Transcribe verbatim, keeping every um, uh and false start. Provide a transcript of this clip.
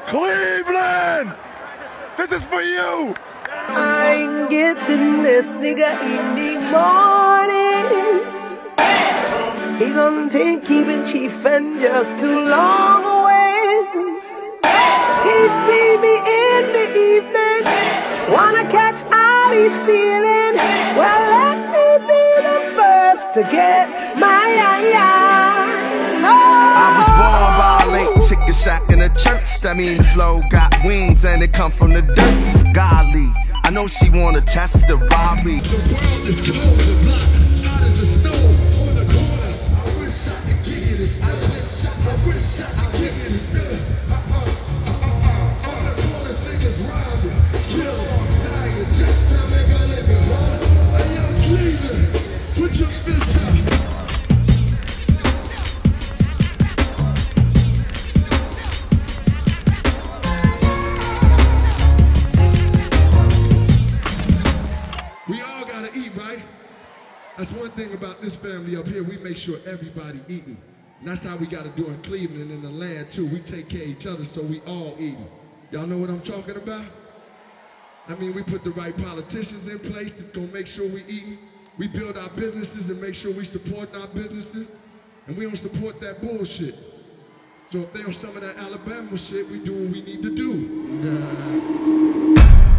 Cleveland! This is for you! I ain't getting this nigga in the morning. He gon' take keeping chief and just too long away. He see me in the evening, wanna catch all he's feeling. Well, let me be the first to get my eye. Oh. I was born by a late chicken shack in a church. That mean the flow got wings and it come from the dirt. Golly, I know she wanna test the Rari. The world is cold, the block hot as a stove. On the corner, I wish I could give you this. I wish I, I wish I could give you this feeling. Uh uh uh uh uh. On the corners, niggas robbing, killing, dying, just to make a living. Hey, young Cleveland, put your fist up. That's one thing about this family up here, we make sure everybody eating. And that's how we gotta do in Cleveland and in the land too. We take care of each other so we all eating. Y'all know what I'm talking about? I mean, we put the right politicians in place that's gonna make sure we eating. We build our businesses and make sure we support our businesses. And we don't support that bullshit. So if they on some of that Alabama shit, we do what we need to do. Nah.